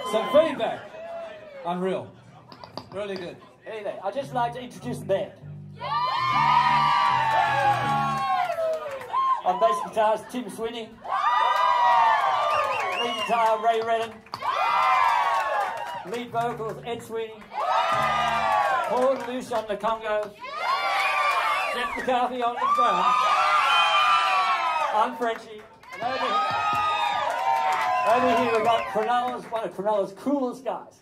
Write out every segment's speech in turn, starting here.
Some feedback. Unreal. Really good. Anyway, I'd just like to introduce the band. On bass guitars, Tim Sweeney. Lead guitar, Ray Redden. Lead vocals, Ed Sweeney. Paul Luce on the congas. Jeff McCarthy on the drums. I'm Frenchie. And over here we've got Cronulla's, one of Cronulla's coolest guys.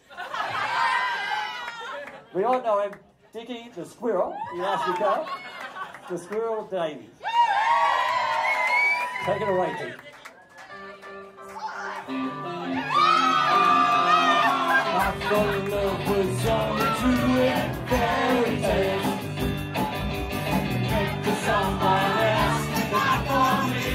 We all know him, Dickie the Squirrel, you asked me go. The Squirrel Davies. Take it away, Dick. I fell in love with some true fairy tales. Make the song my last, not for me.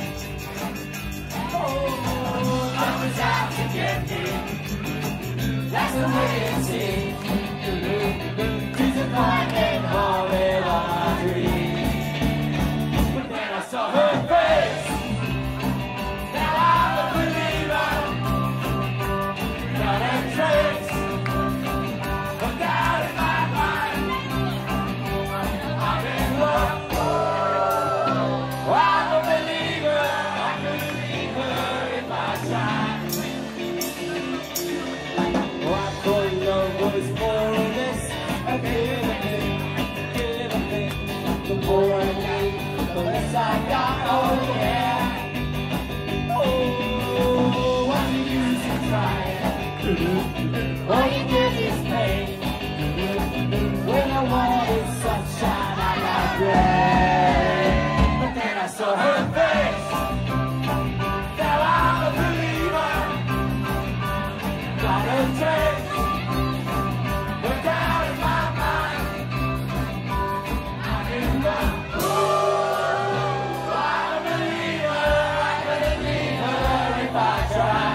Oh, love was out to get me. That's the way it seems. Disappointed, horrid on my dream. But then I saw her face. Now I'm a believer. Not a trace of doubt in my mind. I'm in love. Oh, I'm a believer. I could leave her if I tried. Oh, I thought love was more of this. I give a thing. The more I need, the less I got. Oh yeah. Oh, what's the use in trying? All you get is pain. When I wanted sunshine, I got rain. But then I saw her face. Now I'm a believer. Not a trace. But down in my mind, I'm in love. Oh, I'm a believer. I couldn't leave her if I tried.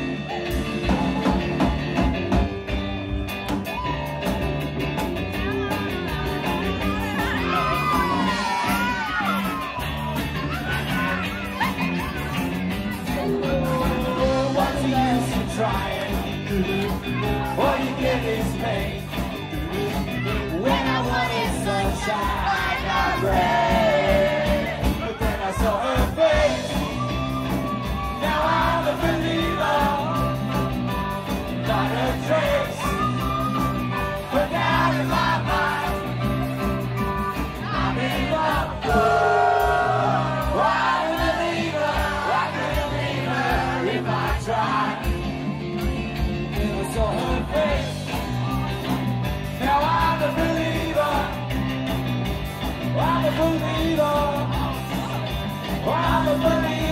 Trying, all you get is pain. When I wanted sunshine, I got rain. But then I saw her face. Now I'm a believer. Not a trace. But down in my mind, I'm in love. Oh, I'm a believer. I couldn't leave her if I tried. Saw her face. Now I'm a believer. I'm a believer. I'm a believer.